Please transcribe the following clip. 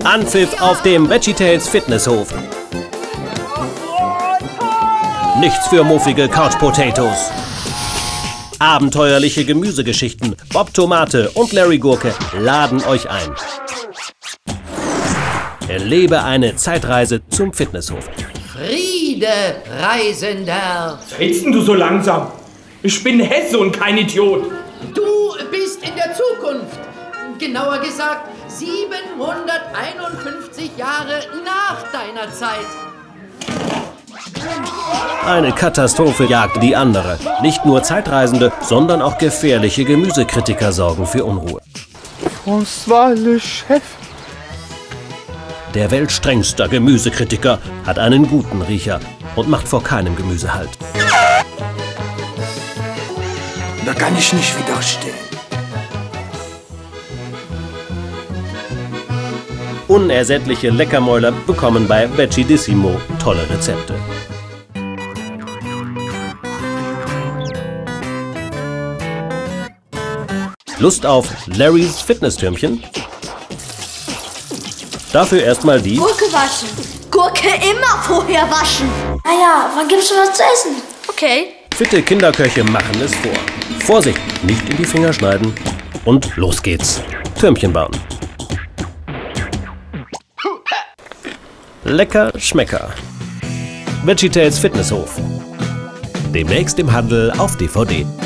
Anpfiff auf dem VeggieTales Fitnesshof. Nichts für muffige Couch Potatoes. Abenteuerliche Gemüsegeschichten, Bob Tomate und Larry Gurke laden euch ein. Erlebe eine Zeitreise zum Fitnesshof. Friede, Reisender! Was redest denn du so langsam? Ich bin Hesse und kein Idiot. Du bist in der Zukunft. Genauer gesagt 751 Jahre nach deiner Zeit. Eine Katastrophe jagt die andere. Nicht nur Zeitreisende, sondern auch gefährliche Gemüsekritiker sorgen für Unruhe. François le Chef. Der weltstrengste Gemüsekritiker hat einen guten Riecher und macht vor keinem Gemüse Halt. Da kann ich nicht widerstehen. Unersättliche Leckermäuler bekommen bei Veggiedissimo tolle Rezepte. Lust auf Larrys Fitnesstürmchen? Dafür erstmal die Gurke waschen. Gurke immer vorher waschen. Naja, wann gibt's schon was zu essen? Okay. Fitte Kinderköche machen es vor. Vorsicht, nicht in die Finger schneiden. Und los geht's. Türmchen bauen. Lecker Schmecker. VeggieTales Fitnesshof. Demnächst im Handel auf DVD.